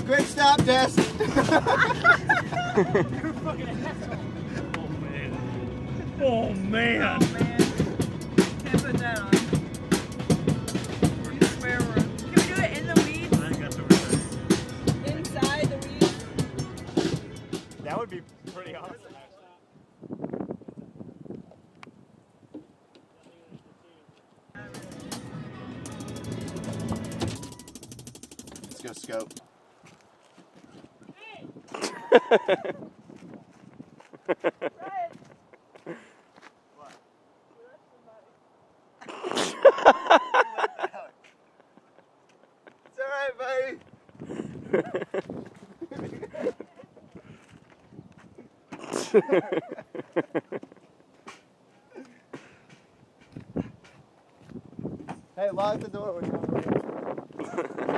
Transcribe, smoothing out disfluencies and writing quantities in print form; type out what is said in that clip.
Great stop, Des. You're a fucking asshole. Oh man. Oh man. Can't put that on. You swear word. Can we do it in the weeds? I think that's what we're saying. Inside the weeds? That would be pretty awesome, Let's go scope. It's alright, buddy. Hey, lock the door when you're on the road.